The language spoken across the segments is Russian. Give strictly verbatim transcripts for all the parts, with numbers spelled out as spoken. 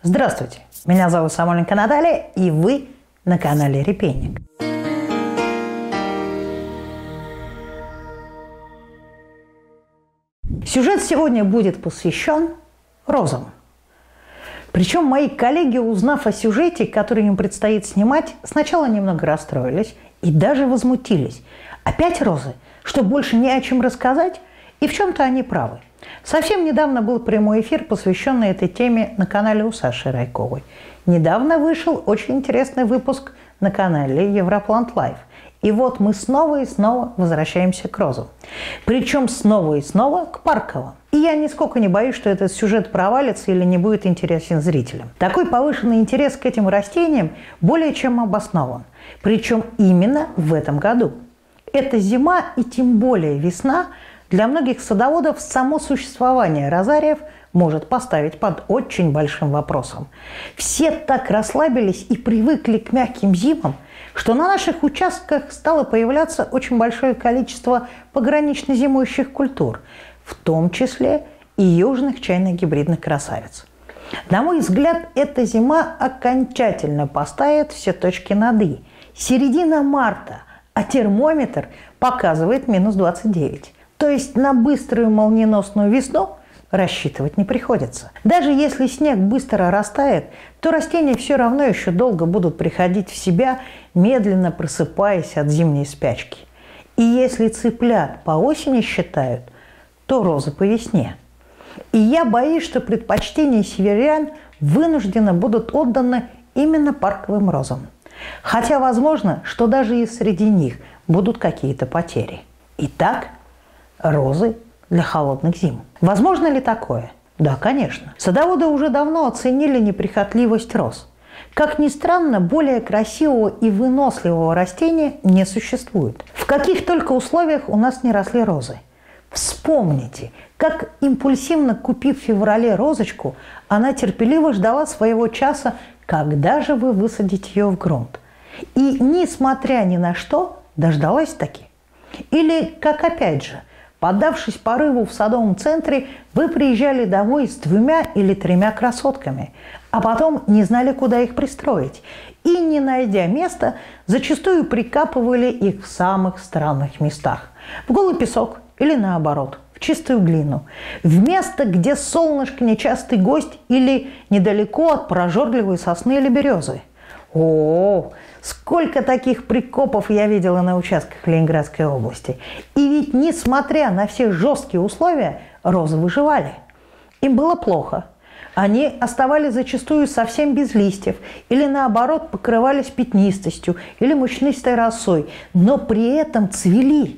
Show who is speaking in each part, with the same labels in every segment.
Speaker 1: Здравствуйте, меня зовут Самойленко Наталья, и вы на канале Репейник. Сюжет сегодня будет посвящен розам. Причем мои коллеги, узнав о сюжете, который им предстоит снимать, сначала немного расстроились и даже возмутились. Опять розы, что больше не о чем рассказать, и в чем-то они правы. Совсем недавно был прямой эфир, посвященный этой теме на канале у Саши Райковой. Недавно вышел очень интересный выпуск на канале Европлант Лайв. И вот мы снова и снова возвращаемся к розам. Причем снова и снова к парковым. И я нисколько не боюсь, что этот сюжет провалится или не будет интересен зрителям. Такой повышенный интерес к этим растениям более чем обоснован. Причем именно в этом году. Это зима и тем более весна для многих садоводов само существование розариев может поставить под очень большим вопросом. Все так расслабились и привыкли к мягким зимам, что на наших участках стало появляться очень большое количество погранично зимующих культур, в том числе и южных чайно-гибридных красавиц. На мой взгляд, эта зима окончательно поставит все точки над «и». Середина марта, а термометр показывает минус двадцать девять. То есть на быструю молниеносную весну рассчитывать не приходится. Даже если снег быстро растает, то растения все равно еще долго будут приходить в себя, медленно просыпаясь от зимней спячки. И если цыплят по осени считают, то розы по весне. И я боюсь, что предпочтения северян вынужденно будут отданы именно парковым розам. Хотя возможно, что даже и среди них будут какие-то потери. Итак, розы для холодных зим. Возможно ли такое? Да, конечно. Садоводы уже давно оценили неприхотливость роз. Как ни странно, более красивого и выносливого растения не существует. В каких только условиях у нас не росли розы. Вспомните, как импульсивно купив в феврале розочку, она терпеливо ждала своего часа, когда же вы высадите ее в грунт. И, несмотря ни на что, дождалась таки. Или, как опять же, поддавшись порыву в садовом центре, вы приезжали домой с двумя или тремя красотками, а потом не знали, куда их пристроить. И, не найдя места, зачастую прикапывали их в самых странных местах. В голый песок или наоборот, в чистую глину. В место, где солнышко нечастый гость или недалеко от прожорливой сосны или березы. О, сколько таких прикопов я видела на участках Ленинградской области. И ведь, несмотря на все жесткие условия, розы выживали. Им было плохо. Они оставались зачастую совсем без листьев или, наоборот, покрывались пятнистостью или мучнистой росой, но при этом цвели.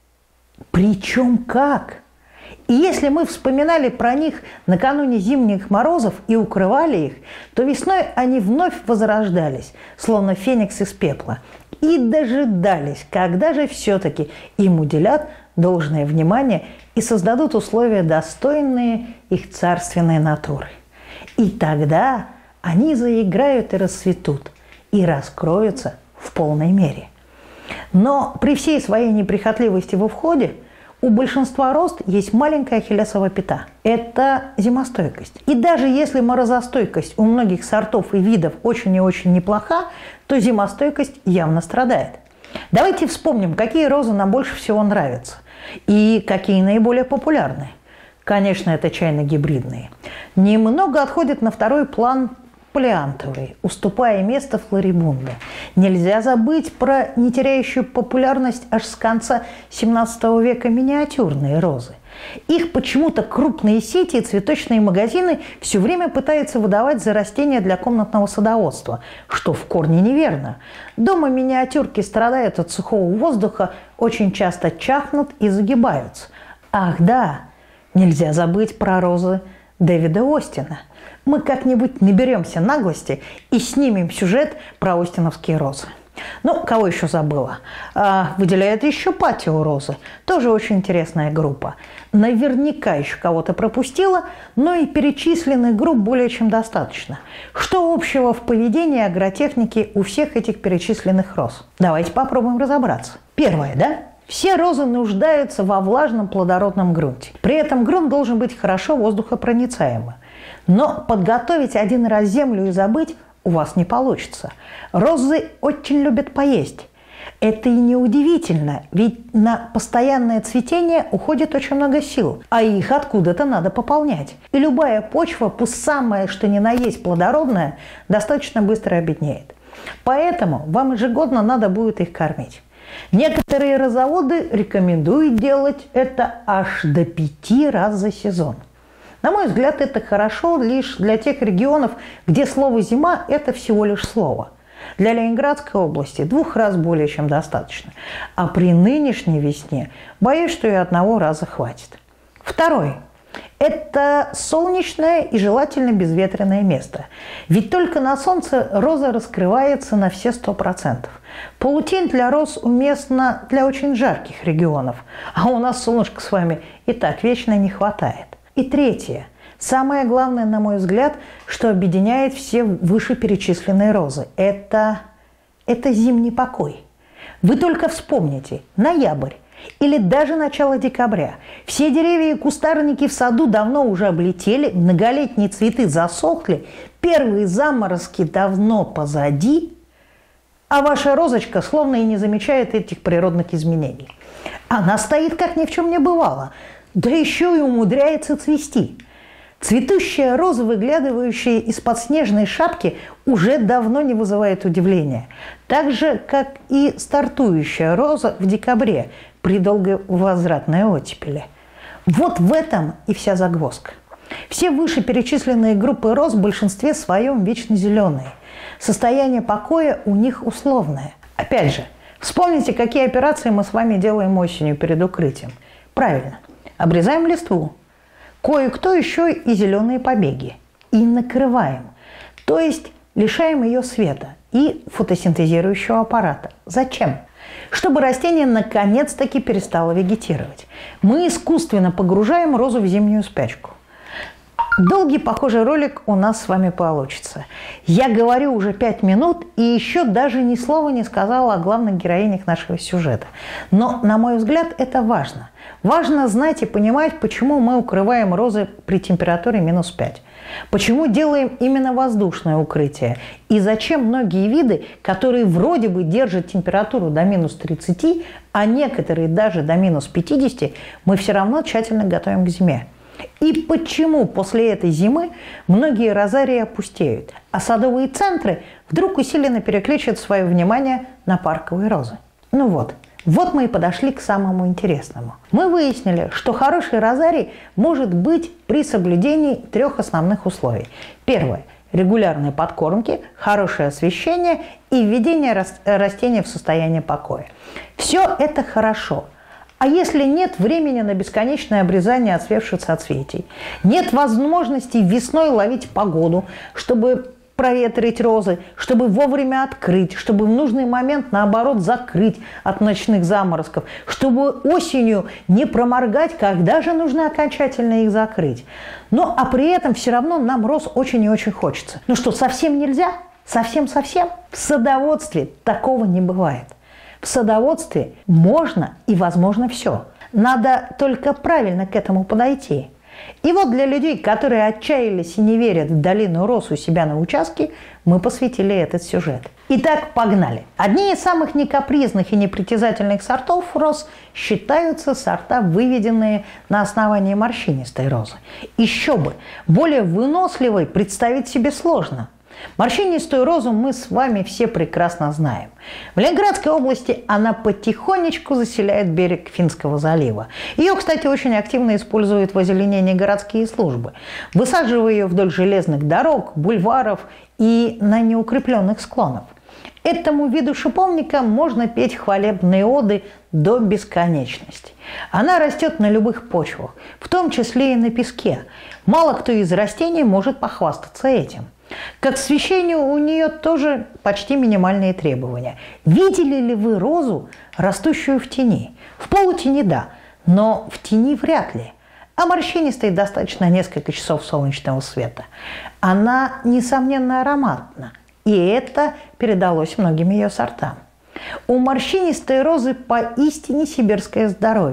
Speaker 1: Причем как? И если мы вспоминали про них накануне зимних морозов и укрывали их, то весной они вновь возрождались, словно феникс из пепла, и дожидались, когда же все-таки им уделят должное внимание и создадут условия, достойные их царственной натуры. И тогда они заиграют и расцветут, и раскроются в полной мере. Но при всей своей неприхотливости во входе у большинства роз есть маленькая ахиллесова пята. Это зимостойкость. И даже если морозостойкость у многих сортов и видов очень и очень неплоха, то зимостойкость явно страдает. Давайте вспомним, какие розы нам больше всего нравятся и какие наиболее популярны. Конечно, это чайно-гибридные. Немного отходят на второй план полиантовые, уступая место флорибунде. Нельзя забыть про не теряющую популярность аж с конца семнадцатого века миниатюрные розы. Их почему-то крупные сети и цветочные магазины все время пытаются выдавать за растения для комнатного садоводства, что в корне неверно. Дома миниатюрки страдают от сухого воздуха, очень часто чахнут и загибаются. Ах да, нельзя забыть про розы Дэвида Остина. Мы как-нибудь наберемся наглости и снимем сюжет про остиновские розы. Ну, кого еще забыла? А, выделяет еще патио-розы. Тоже очень интересная группа. Наверняка еще кого-то пропустила, но и перечисленных групп более чем достаточно. Что общего в поведении агротехники у всех этих перечисленных роз? Давайте попробуем разобраться. Первое, да? Все розы нуждаются во влажном плодородном грунте. При этом грунт должен быть хорошо воздухопроницаемым. Но подготовить один раз землю и забыть у вас не получится. Розы очень любят поесть. Это и не удивительно, ведь на постоянное цветение уходит очень много сил, а их откуда-то надо пополнять. И любая почва, пусть самая что ни на есть плодородная, достаточно быстро обеднеет. Поэтому вам ежегодно надо будет их кормить. Некоторые розоводы рекомендуют делать это аж до пяти раз за сезон. На мой взгляд, это хорошо лишь для тех регионов, где слово «зима» – это всего лишь слово. Для Ленинградской области двух раз более чем достаточно. А при нынешней весне боюсь, что и одного раза хватит. Второй. Это солнечное и желательно безветренное место. Ведь только на солнце роза раскрывается на все сто процентов. Паутин для роз уместна для очень жарких регионов. А у нас солнышка с вами и так вечно не хватает. И третье. Самое главное, на мой взгляд, что объединяет все вышеперечисленные розы – это, это зимний покой. Вы только вспомните ноябрь или даже начало декабря. Все деревья и кустарники в саду давно уже облетели, многолетние цветы засохли, первые заморозки давно позади, а ваша розочка словно и не замечает этих природных изменений. Она стоит, как ни в чем не бывало, да еще и умудряется цвести. Цветущая роза, выглядывающая из-под снежной шапки, уже давно не вызывает удивления. Так же, как и стартующая роза в декабре при долговозвратной оттепели. Вот в этом и вся загвоздка. Все вышеперечисленные группы роз в большинстве своем вечно зеленые. Состояние покоя у них условное. Опять же, вспомните, какие операции мы с вами делаем осенью перед укрытием. Правильно, обрезаем листву. Кое-кто еще и зеленые побеги. И накрываем. То есть лишаем ее света и фотосинтезирующего аппарата. Зачем? Чтобы растение наконец-таки перестало вегетировать. Мы искусственно погружаем розу в зимнюю спячку. Долгий похожий ролик у нас с вами получится. Я говорю уже пять минут и еще даже ни слова не сказала о главных героинях нашего сюжета. Но, на мой взгляд, это важно. Важно знать и понимать, почему мы укрываем розы при температуре минус пять. Почему делаем именно воздушное укрытие. И зачем многие виды, которые вроде бы держат температуру до минус тридцати, а некоторые даже до минус пятидесяти, мы все равно тщательно готовим к зиме. И почему после этой зимы многие розарии опустеют, а садовые центры вдруг усиленно переключат свое внимание на парковые розы. Ну вот, вот мы и подошли к самому интересному. Мы выяснили, что хороший розарий может быть при соблюдении трех основных условий. Первое – регулярной подкормки, хорошее освещение и введение растения в состояние покоя. Все это хорошо. А если нет времени на бесконечное обрезание отцвевших соцветий, нет возможности весной ловить погоду, чтобы проветрить розы, чтобы вовремя открыть, чтобы в нужный момент, наоборот, закрыть от ночных заморозков, чтобы осенью не проморгать, когда же нужно окончательно их закрыть. Ну, а при этом все равно нам роз очень и очень хочется. Ну что, совсем нельзя? Совсем-совсем? В садоводстве такого не бывает. В садоводстве можно и возможно все. Надо только правильно к этому подойти. И вот для людей, которые отчаялись и не верят в долину роз у себя на участке, мы посвятили этот сюжет. Итак, погнали. Одни из самых некапризных и непритязательных сортов роз считаются сорта, выведенные на основании морщинистой розы. Еще бы, более выносливой представить себе сложно. Морщинистую розу мы с вами все прекрасно знаем. В Ленинградской области она потихонечку заселяет берег Финского залива. Ее, кстати, очень активно используют в озеленении городские службы, высаживая ее вдоль железных дорог, бульваров и на неукрепленных склонах. Этому виду шиповника можно петь хвалебные оды до бесконечности. Она растет на любых почвах, в том числе и на песке. Мало кто из растений может похвастаться этим. К освещению у нее тоже почти минимальные требования. Видели ли вы розу, растущую в тени? В полутени – да, но в тени вряд ли. А морщинистой достаточно несколько часов солнечного света. Она, несомненно, ароматна, и это передалось многим ее сортам. У морщинистой розы поистине сибирское здоровье,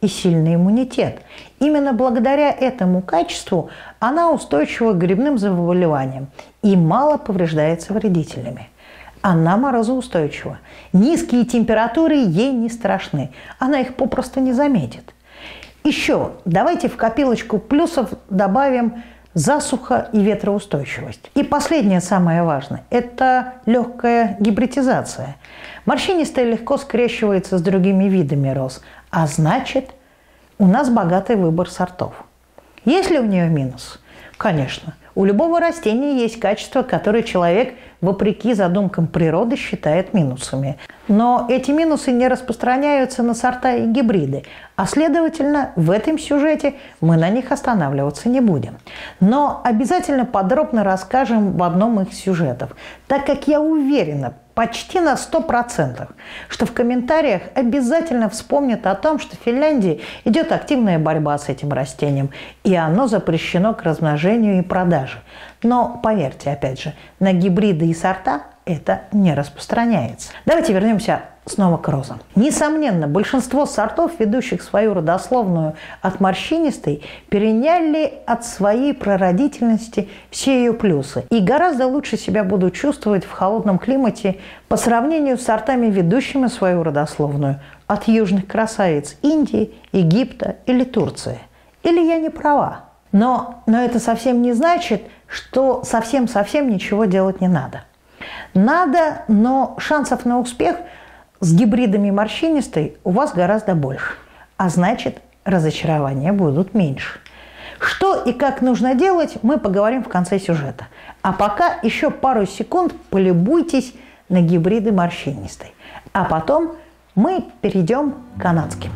Speaker 1: и сильный иммунитет. Именно благодаря этому качеству она устойчива к грибным заболеваниям и мало повреждается вредителями. Она морозоустойчива. Низкие температуры ей не страшны. Она их попросту не заметит. Еще давайте в копилочку плюсов добавим засуха и ветроустойчивость. И последнее, самое важное, это легкая гибридизация. Морщинистая легко скрещивается с другими видами роз, а значит, у нас богатый выбор сортов. Есть ли у нее минус? Конечно. У любого растения есть качества, которые человек, вопреки задумкам природы, считает минусами. Но эти минусы не распространяются на сорта и гибриды, а следовательно, в этом сюжете мы на них останавливаться не будем. Но обязательно подробно расскажем в одном из сюжетов, так как я уверена, почти на сто процентов, что в комментариях обязательно вспомнят о том, что в Финляндии идет активная борьба с этим растением, и оно запрещено к размножению и продаже. Но поверьте, опять же, на гибриды и сорта это не распространяется. Давайте вернемся снова к розам. Несомненно, большинство сортов, ведущих свою родословную от морщинистой, переняли от своей прародительности все ее плюсы и гораздо лучше себя будут чувствовать в холодном климате по сравнению с сортами, ведущими свою родословную от южных красавиц Индии, Египта или Турции. Или я не права? Но, но это совсем не значит, что совсем-совсем ничего делать не надо. Надо, но шансов на успех с гибридами морщинистой у вас гораздо больше. А значит, разочарования будут меньше. Что и как нужно делать, мы поговорим в конце сюжета. А пока еще пару секунд полюбуйтесь на гибриды морщинистой. А потом мы перейдем к канадским.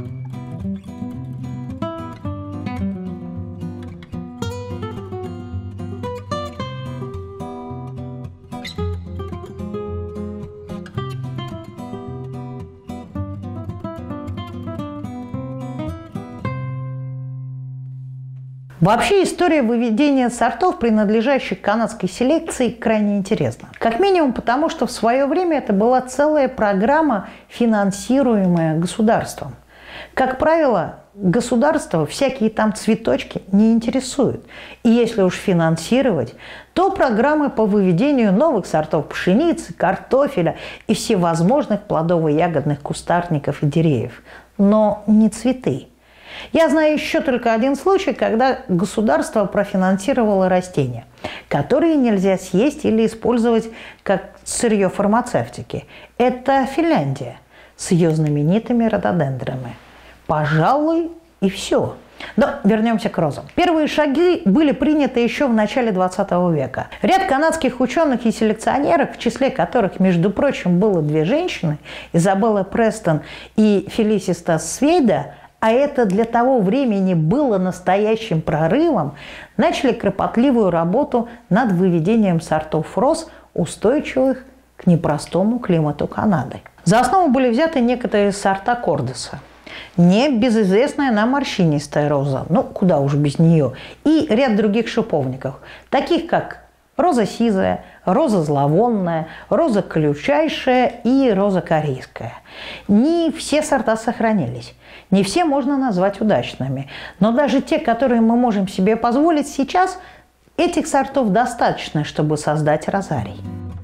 Speaker 1: Вообще история выведения сортов, принадлежащих канадской селекции, крайне интересна. Как минимум потому, что в свое время это была целая программа, финансируемая государством. Как правило, государство всякие там цветочки не интересуют. И если уж финансировать, то программы по выведению новых сортов пшеницы, картофеля и всевозможных плодово-ягодных кустарников и деревьев. Но не цветы. Я знаю еще только один случай, когда государство профинансировало растения, которые нельзя съесть или использовать как сырье фармацевтики. Это Финляндия с ее знаменитыми рододендрами. Пожалуй, и все. Но вернемся к розам. Первые шаги были приняты еще в начале двадцатого века. Ряд канадских ученых и селекционеров, в числе которых, между прочим, было две женщины, Изабелла Престон и Фелисита Свейда, а это для того времени было настоящим прорывом, начали кропотливую работу над выведением сортов роз, устойчивых к непростому климату Канады. За основу были взяты некоторые сорта кордеса. Небезызвестная нам морщинистая роза, ну куда уж без нее, и ряд других шиповников, таких как роза сизая, роза зловонная, роза колючайшая и роза корейская. Не все сорта сохранились, не все можно назвать удачными, но даже те, которые мы можем себе позволить сейчас, этих сортов достаточно, чтобы создать розарий.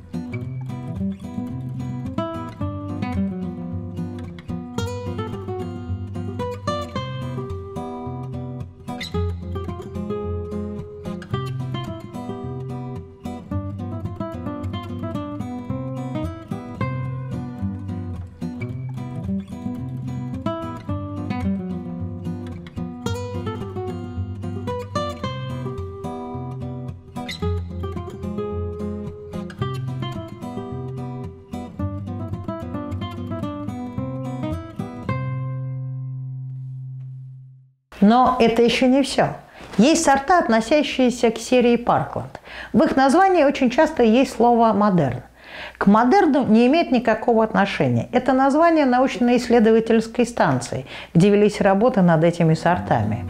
Speaker 1: Но это еще не все. Есть сорта, относящиеся к серии Паркланд. В их названии очень часто есть слово «модерн». К модерну не имеет никакого отношения. Это название научно-исследовательской станции, где велись работы над этими сортами.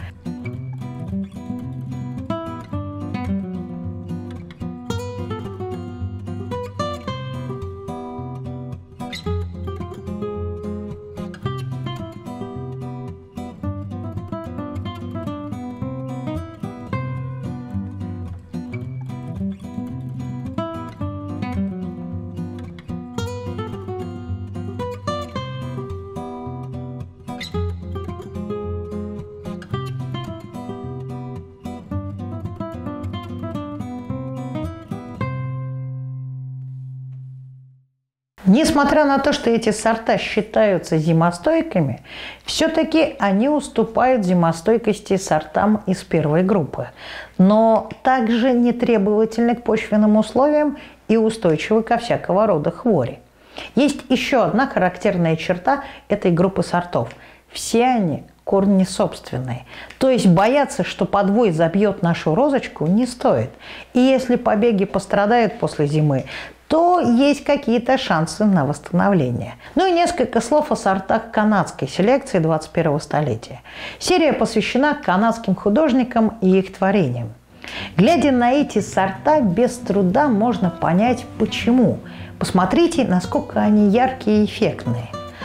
Speaker 1: Несмотря на то, что эти сорта считаются зимостойкими, все-таки они уступают зимостойкости сортам из первой группы, но также не требовательны к почвенным условиям и устойчивы ко всякого рода хвори. Есть еще одна характерная черта этой группы сортов. Все они корни собственные. То есть бояться, что подвой забьет нашу розочку, не стоит. И если побеги пострадают после зимы, то есть какие-то шансы на восстановление. Ну и несколько слов о сортах канадской селекции двадцать первого столетия. Серия посвящена канадским художникам и их творениям. Глядя на эти сорта, без труда можно понять, почему. Посмотрите, насколько они яркие и эффектные.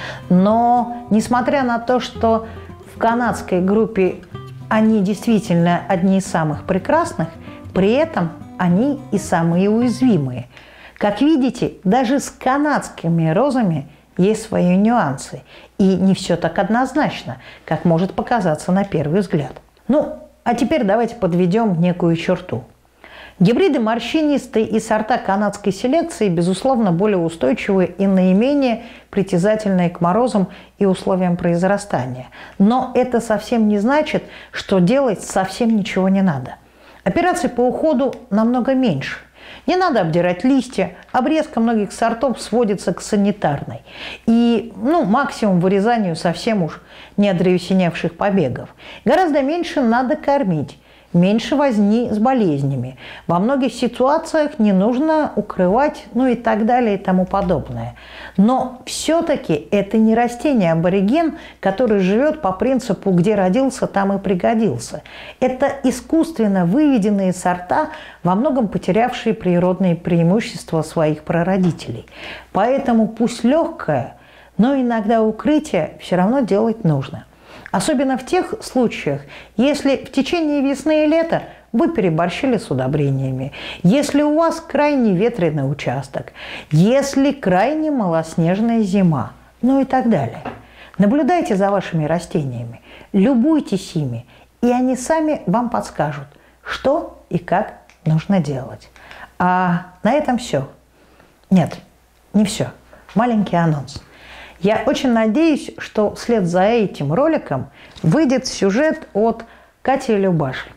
Speaker 1: Но, несмотря на то, что в канадской группе они действительно одни из самых прекрасных, при этом они и самые уязвимые. Как видите, даже с канадскими розами есть свои нюансы. И не все так однозначно, как может показаться на первый взгляд. Ну, а теперь давайте подведем некую черту. Гибриды морщинистые и сорта канадской селекции, безусловно, более устойчивые и наименее притязательные к морозам и условиям произрастания. Но это совсем не значит, что делать совсем ничего не надо. Операций по уходу намного меньше. Не надо обдирать листья, обрезка многих сортов сводится к санитарной. И ну, максимум вырезанию совсем уж не одревесеневших побегов. Гораздо меньше надо кормить, меньше возни с болезнями. Во многих ситуациях не нужно укрывать, ну и так далее и тому подобное. Но все-таки это не растение-абориген, который живет по принципу «где родился, там и пригодился». Это искусственно выведенные сорта, во многом потерявшие природные преимущества своих прародителей. Поэтому пусть легкое, но иногда укрытие все равно делать нужно. Особенно в тех случаях, если в течение весны и лета вы переборщили с удобрениями, если у вас крайне ветреный участок, если крайне малоснежная зима, ну и так далее. Наблюдайте за вашими растениями, любуйтесь ими, и они сами вам подскажут, что и как нужно делать. А на этом все. Нет, не все. Маленький анонс. Я очень надеюсь, что вслед за этим роликом выйдет сюжет от Кати и Любаши.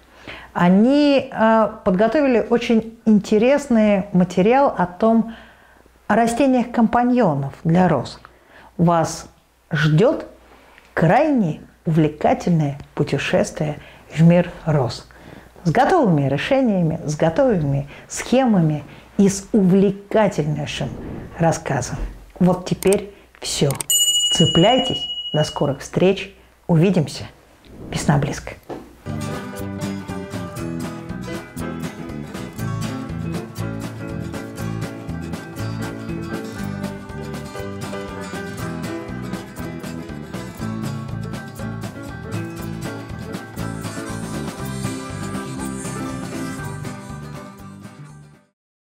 Speaker 1: Они э, подготовили очень интересный материал о том, о растениях-компаньонов для роз. Вас ждет крайне увлекательное путешествие в мир роз. С готовыми решениями, с готовыми схемами и с увлекательнейшим рассказом. Вот теперь все. Цепляйтесь. До скорых встреч. Увидимся. Весна близко.